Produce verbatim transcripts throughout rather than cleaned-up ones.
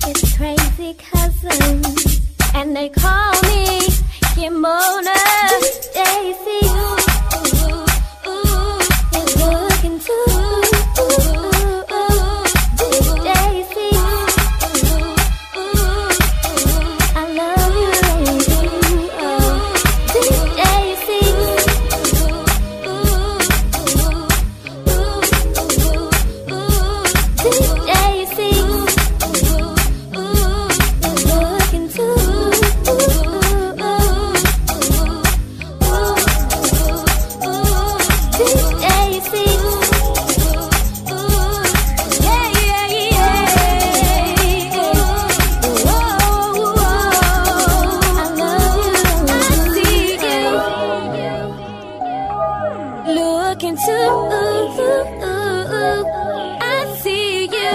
It's crazy cousin, and they call me Kimona Daisy. Ooh, ooh, is looking too. Daisy, I love you, Daisy. Daisy, looking too. I see you.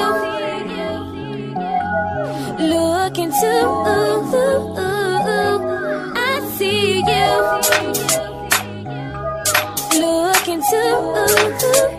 Looking too. I see you. Looking too.